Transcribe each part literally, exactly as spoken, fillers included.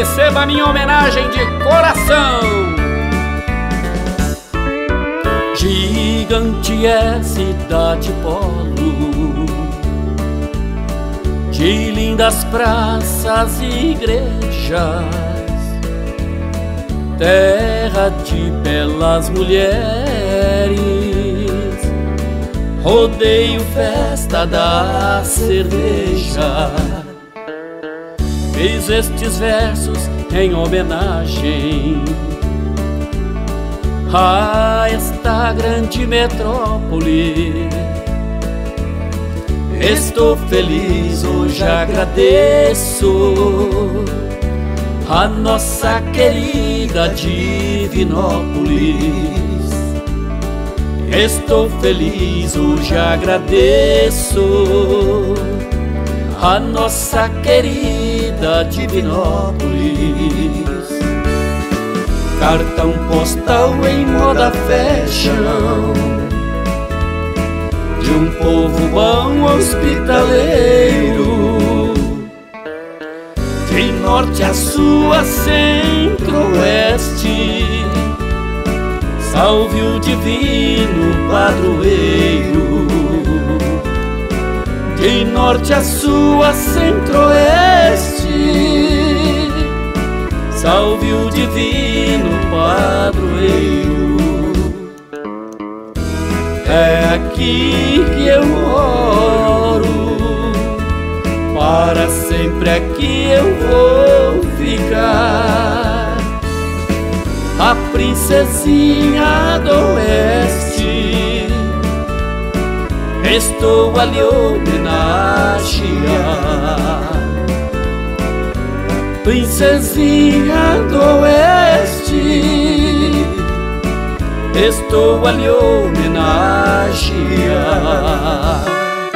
receba a minha homenagem de coração. Gigante é cidade polo, de lindas praças e igrejas, terra de belas mulheres, rodeio, festa da cerveja. Fiz estes versos em homenagem a esta grande metrópole. Estou feliz, hoje agradeço a nossa querida Divinópolis. Estou feliz, hoje agradeço a nossa querida Divinópolis. Cartão postal em moda fashion, de um povo bom hospitaleiro, de norte a sul, a centro-oeste. Salve o divino padroeiro, de norte a sul, a centro-oeste. Salve o divino padroeiro. É aqui que eu moro, para sempre aqui eu vou ficar. A princesinha do oeste, estou a lhe homenagear. Princesinha do oeste, estou a lhe homenagear.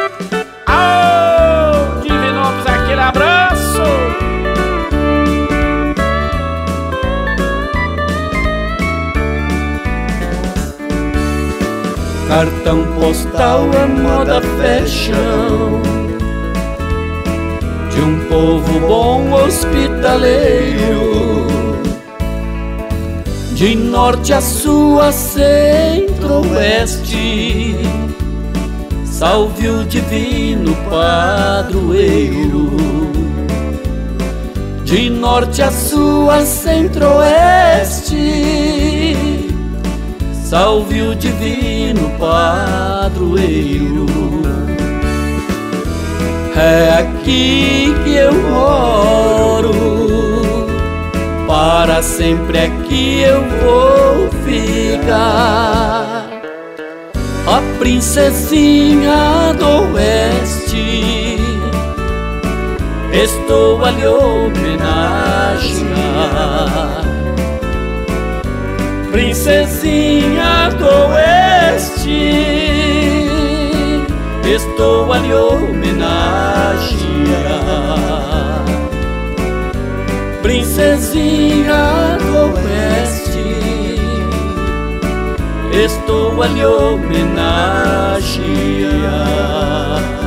Oh, Divinópolis, aquele abraço! Cartão postal é moda fashion, de um povo bom hospitaleiro, de norte a sul, a centro-oeste. Salve o divino padroeiro, de norte a sul, a centro-oeste. Salve o divino padroeiro. É aqui que eu moro, para sempre aqui eu vou ficar. A princesinha do oeste, estou a lhe homenagear. Princesinha do oeste, estou a lhe homenagear. Princesinha do oeste, estou a lhe homenagear.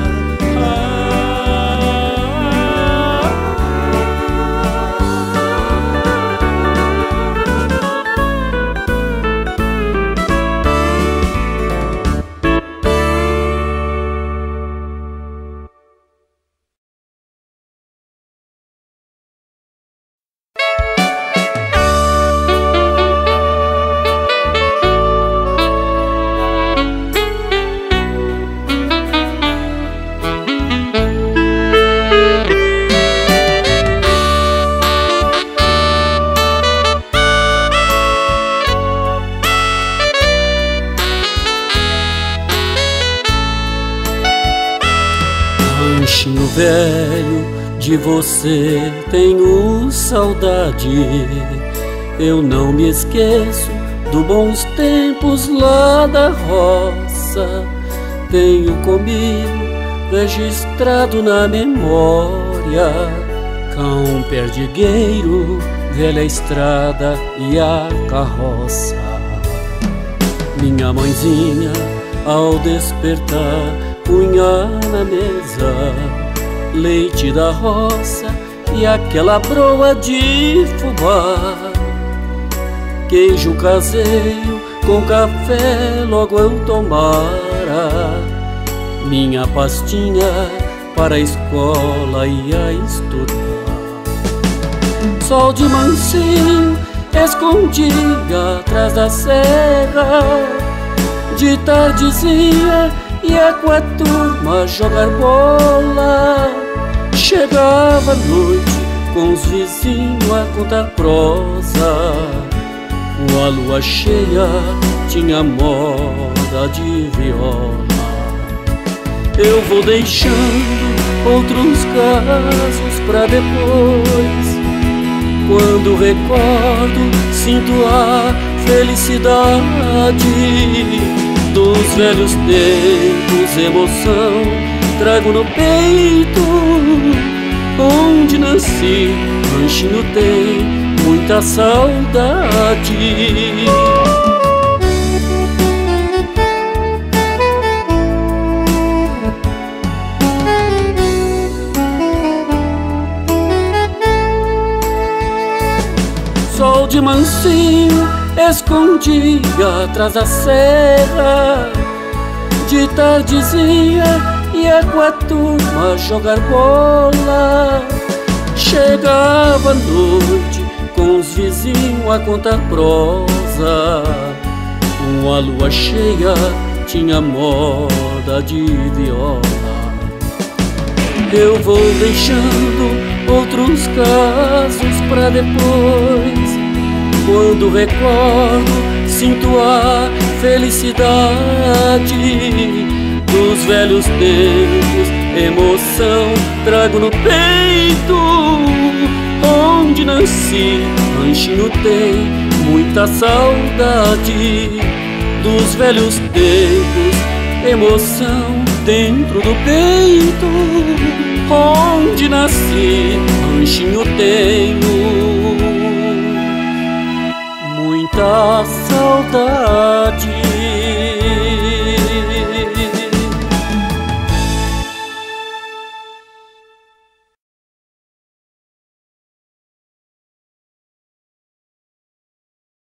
Ranchinho velho, de você tenho saudade. Eu não me esqueço dos bons tempos lá da roça. Tenho comigo registrado na memória cão perdigueiro, velha estrada e a carroça. Minha mãezinha, ao despertar, punha na mesa leite da roça e aquela broa de fubá. Queijo caseiro com café logo eu tomara, minha pastinha para a escola ia estudar. Sol de mansinho escondia atrás da serra, de tardezinha ia com a turma jogar bola. Chegava a noite com os vizinhos a contar prosa, com a lua cheia tinha moda de viola. Eu vou deixando outros casos pra depois, quando recordo sinto a felicidade dos velhos tempos, emoção trago no peito. Onde nasci, ranchinho tem muita saudade. Sol de mansinho escondia atrás da serra, de tardezinha ia com a turma jogar bola. Chegava a noite com os vizinhos a contar prosa, com a lua cheia tinha moda de viola. Eu vou deixando outros casos pra depois, quando recordo sinto a felicidade dos velhos tempos, emoção trago no peito. Onde nasci, ranchinho tem muita saudade dos velhos tempos, emoção dentro do peito. Onde nasci, ranchinho tenho muita saudade.